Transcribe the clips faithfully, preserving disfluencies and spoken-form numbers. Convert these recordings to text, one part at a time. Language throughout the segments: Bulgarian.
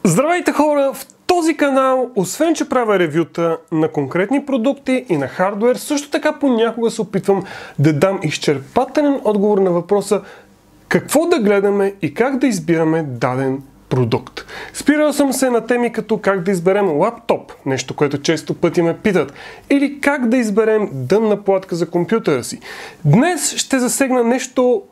Здравейте хора! В този канал, освен че правя ревюта на конкретни продукти и на хардуер, също така понякога се опитвам да дам изчерпателен отговор на въпроса какво да гледаме и как да избираме даден продукт. Спирал съм се на теми като как да изберем лаптоп, нещо, което често пъти ме питат, или как да изберем дънна платка за компютъра си. Днес ще засегна нещо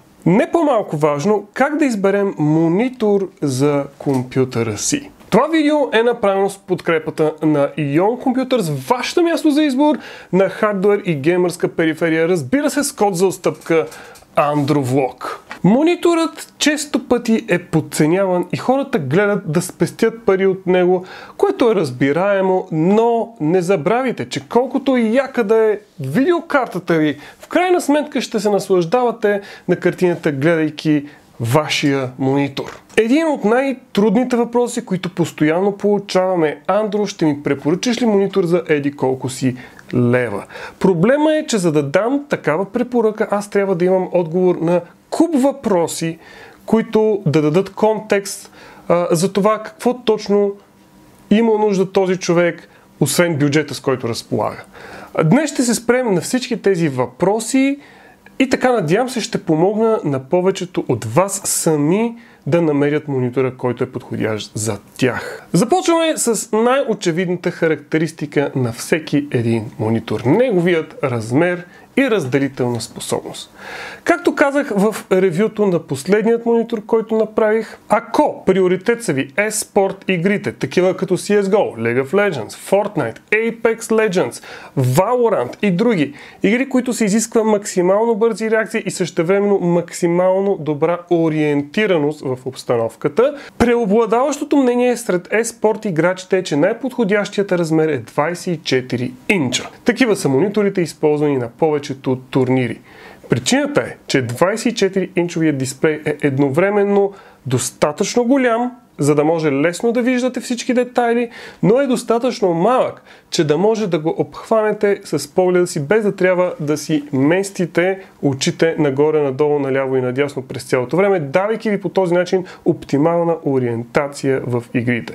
не по-малко важно, как да изберем монитор за компютъра си. Това видео е направено с подкрепата на Ion Computers, вашето място за избор на хардуер и геймърска периферия, разбира се с код за отстъпка AndroVlog. Мониторът често пъти е подценяван и хората гледат да спестят пари от него, което е разбираемо, но не забравяйте, че колкото и яка да е видеокартата ви, в крайна сметка ще се наслаждавате на картината, гледайки вашия монитор. Един от най-трудните въпроси, които постоянно получаваме: Андро, ще ми препоръчаш ли монитор за еди колко си лева? Проблема е, че за да дам такава препоръка, аз трябва да имам отговор на куп въпроси, които да дадат контекст а, за това какво точно има нужда този човек, освен бюджета, с който разполага. Днес ще се спрем на всички тези въпроси и така, надявам се, ще помогна на повечето от вас сами да намерят монитора, който е подходящ за тях. Започваме с най-очевидната характеристика на всеки един монитор – неговият размер и разделителна способност. Както казах в ревюто на последният монитор, който направих, ако приоритет са ви e-спорт игрите, такива като си ес го, League of Legends, Fortnite, Apex Legends, Valorant и други игри, които се изисква максимално бързи реакции и същевременно максимално добра ориентираност в обстановката, преобладаващото мнение сред e-спорт играчите е, че най-подходящият размер е двайсет и четири инча. Такива са мониторите, използвани на повечето турнири. Причината е, че двайсет и четири инчовият дисплей е едновременно достатъчно голям, за да може лесно да виждате всички детайли, но е достатъчно малък, че да може да го обхванете с погледа си, без да трябва да си местите очите нагоре, надолу, наляво и надясно през цялото време, давайки ви по този начин оптимална ориентация в игрите.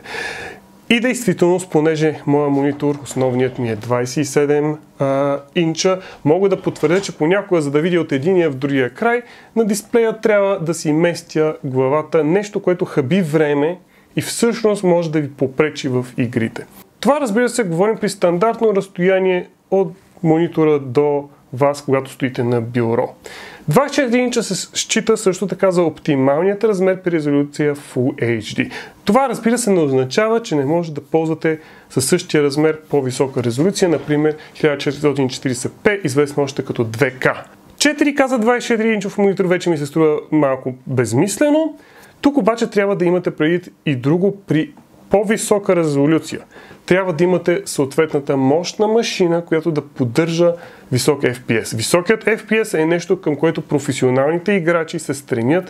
И действително, понеже моя монитор, основният ми е двайсет и седем а, инча, мога да потвърдя, че понякога, за да видя от единия в другия край на дисплея, трябва да си местя главата, нещо, което хаби време и всъщност може да ви попречи в игрите. Това, разбира се, говорим при стандартно разстояние от монитора до вас, когато стоите на бюро. двайсет и четири инча се счита също така за оптималният размер при резолюция Full ейч ди. Това, разбира се, не означава, че не може да ползвате със същия размер по-висока резолюция, например хиляда четиристотин и четирийсет пи, известно още като две ка. четири ка за двайсет и четири инчов монитор вече ми се струва малко безмислено. Тук обаче трябва да имате предвид и друго: при по-висока резолюция трябва да имате съответната мощна машина, която да поддържа висок еф пи ес. Високият еф пи ес е нещо, към което професионалните играчи се стремят,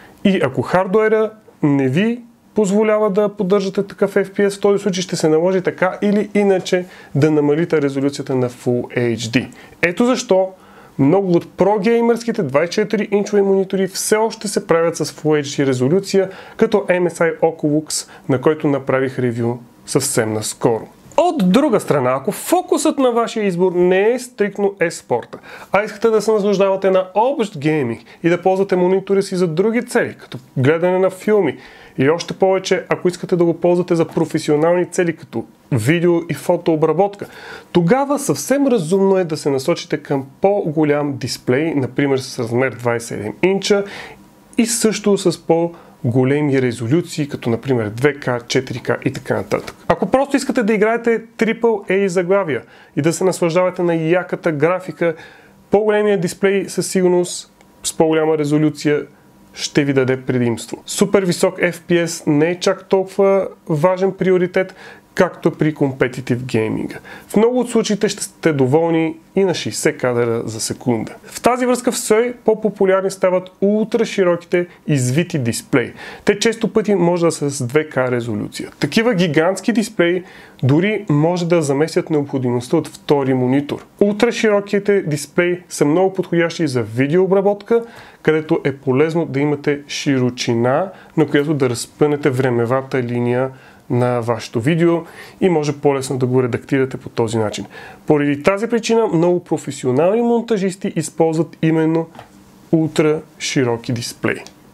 и ако хардуера не ви позволява да поддържате такъв еф пи ес, в този случай ще се наложи така или иначе да намалите резолюцията на Full ейч ди. Ето защо много от про-геймърските двайсет и четири инчови монитори все още се правят с Full ейч ди резолюция, като ем ес ай Oculus, на който направих ревю съвсем наскоро. От друга страна, ако фокусът на вашия избор не е стрикно e-спорта, а искате да се наслаждавате на общ гейминг и да ползвате монитори си за други цели, като гледане на филми, и още повече, ако искате да го ползвате за професионални цели, като видео и фотообработка, тогава съвсем разумно е да се насочите към по-голям дисплей, например с размер двайсет и седем инча и също с по- големи резолюции, като например две ка, четири ка и така нататък. Ако просто искате да играете трипъл ей заглавия и да се наслаждавате на яката графика, по-големия дисплей със сигурност с по-голяма резолюция ще ви даде предимство. Супер висок еф пи ес не е чак толкова важен приоритет, както при компетитив гейминга. В много от случаите ще сте доволни и на шейсет кадъра за секунда. В тази връзка все по-популярни стават ултрашироките извити дисплеи. Те често пъти може да са с две К резолюция. Такива гигантски дисплеи дори може да заместят необходимостта от втори монитор. Ултрашироките дисплеи са много подходящи за видеообработка, където е полезно да имате широчина, на която да разпънете времевата линия на вашето видео и може по-лесно да го редактирате по този начин. Поради тази причина много професионални монтажисти използват именно ултра широки дисплеи.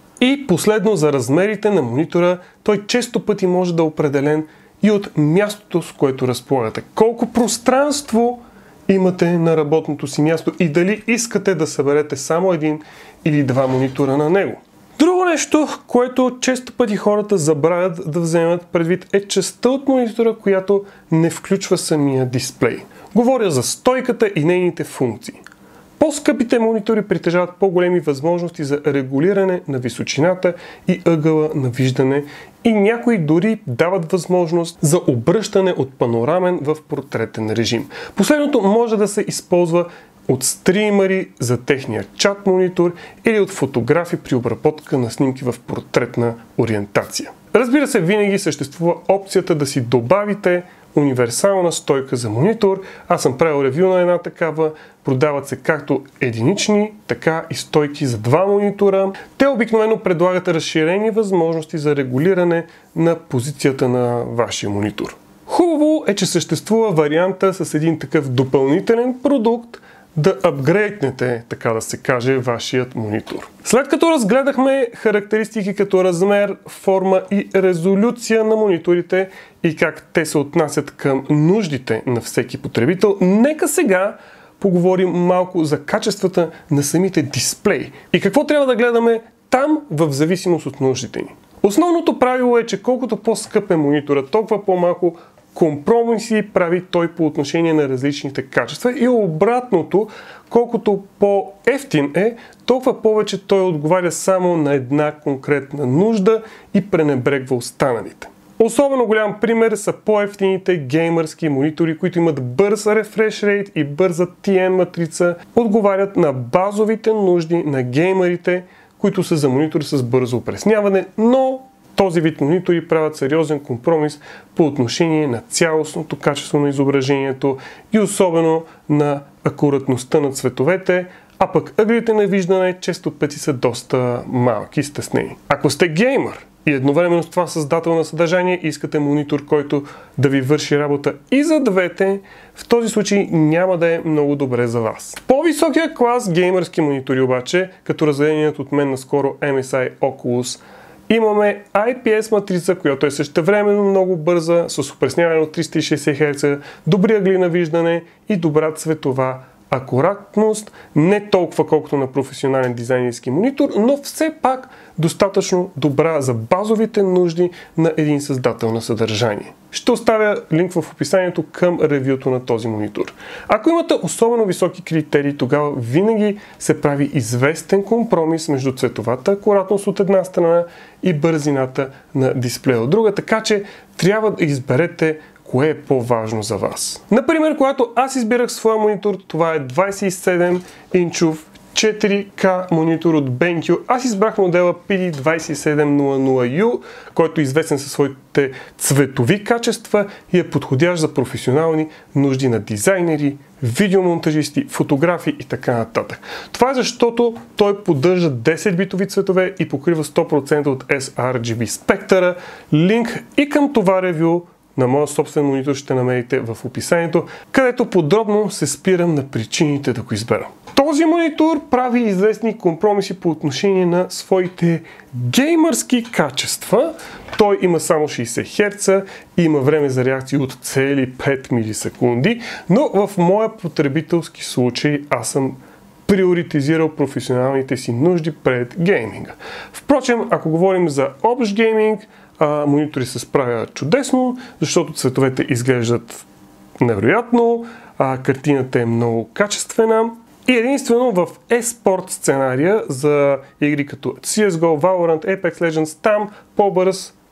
И последно, за размерите на монитора, той често пъти може да е определен и от мястото, с което разполагате. Колко пространство имате на работното си място и дали искате да съберете само един или два монитора на него. Друго нещо, което често пъти хората забравят да вземат предвид, е частта от монитора, която не включва самия дисплей. Говоря за стойката и нейните функции. По-скъпите монитори притежават по-големи възможности за регулиране на височината и ъгъла на виждане и някои дори дават възможност за обръщане от панорамен в портретен режим. Последното може да се използва от стримери за техния чат монитор или от фотографи при обработка на снимки в портретна ориентация. Разбира се, винаги съществува опцията да си добавите универсална стойка за монитор. Аз съм правил ревю на една такава. Продават се както единични, така и стойки за два монитора. Те обикновено предлагат разширени възможности за регулиране на позицията на вашия монитор. Хубаво е, че съществува варианта с един такъв допълнителен продукт, да апгрейднете, така да се каже, вашият монитор. След като разгледахме характеристики като размер, форма и резолюция на мониторите и как те се отнасят към нуждите на всеки потребител, нека сега поговорим малко за качествата на самите дисплеи и какво трябва да гледаме там в зависимост от нуждите ни. Основното правило е, че колкото по-скъп е монитора, толкова по-малко компромиси прави той по отношение на различните качества и обратното, колкото по-евтин е, толкова повече той отговаря само на една конкретна нужда и пренебрегва останалите. Особено голям пример са по-евтините геймърски монитори, които имат бърз рефреш рейт и бърза Ти Ен матрица, отговарят на базовите нужди на геймерите, които са за монитори с бързо опресняване, но този вид монитори правят сериозен компромис по отношение на цялостното качество на изображението и особено на акуратността на цветовете, а пък ъглите на виждане често пъти са доста малки и стеснени. Ако сте геймър и едновременно с това създател на съдържание и искате монитор, който да ви върши работа и за двете, в този случай няма да е много добре за вас. В по-високия клас геймърски монитори обаче, като разделеният от мен наскоро Ем Ес Ай Oculus, имаме Ай Пи Ес матрица, която е същевременно много бърза, с опресняване от триста и шейсет херца, добри ъгли на виждане и добра цветова акуратност, не толкова колкото на професионален дизайнерски монитор, но все пак достатъчно добра за базовите нужди на един създател на съдържание. Ще оставя линк в описанието към ревюто на този монитор. Ако имате особено високи критерии, тогава винаги се прави известен компромис между цветовата акуратност от една страна и бързината на дисплея от друга, така че трябва да изберете кое е по-важно за вас. Например, когато аз избирах своя монитор, това е двайсет и седем инчов четири К монитор от BenQ. Аз избрах модела Пи Ди двайсет и седем нула нула Ю, който е известен със своите цветови качества и е подходящ за професионални нужди на дизайнери, видеомонтажисти, фотографи и така нататък. Това е защото той поддържа десет битови цветове и покрива сто процента от Ес Ар Джи Би спектъра. Линк и към това ревю на моя собствен монитор ще намерите в описанието, където подробно се спирам на причините да го избера. Този монитор прави известни компромиси по отношение на своите геймърски качества. Той има само шейсет херца и има време за реакция от цели пет милисекунди, но в моя потребителски случай аз съм приоритизирал професионалните си нужди пред гейминга. Впрочем, ако говорим за общ гейминг, а, монитори се справят чудесно, защото цветовете изглеждат невероятно, а, картината е много качествена и единствено в e-спорт сценария за игри като Си Ес Го, Valorant, Apex Legends, там по-бърз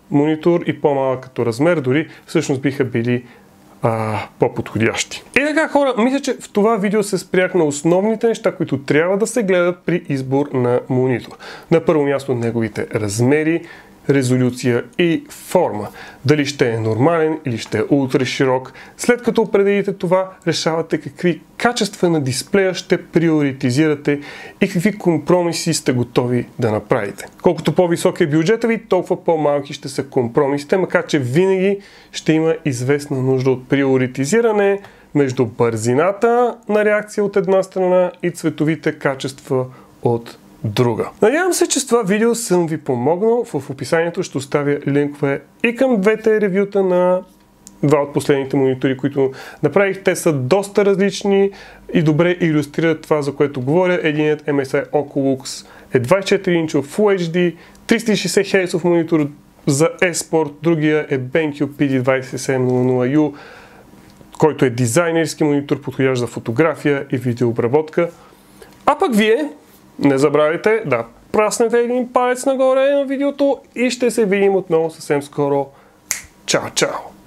монитор и по-малък като размер, дори всъщност биха били а, по-подходящи. И така, хора, мисля, че в това видео се спрях на основните неща, които трябва да се гледат при избор на монитор. На първо място неговите размери, резолюция и форма. Дали ще е нормален или ще е ултра широк. След като определите това, решавате какви качества на дисплея ще приоритизирате и какви компромиси сте готови да направите. Колкото по-висок е бюджета ви, толкова по-малки ще са компромисите, макар че винаги ще има известна нужда от приоритизиране между бързината на реакция от една страна и цветовите качества от друга. Надявам се, че с това видео съм ви помогнал. В описанието ще оставя линкове и към двете ревюта на два от последните монитори, които направих. Те са доста различни и добре илюстрират това, за което говоря. Единият Ем Ес Ай Oculus е двайсет и четири инчов Full Ейч Ди, триста и шейсет херцов монитор за eSport, другия е BenQ Пи Ди двайсет и седем нула нула Ю, който е дизайнерски монитор, подходящ за фотография и видеообработка. А пък вие не забравяйте да праснете един палец нагоре на видеото и ще се видим отново съвсем скоро. Чао, чао!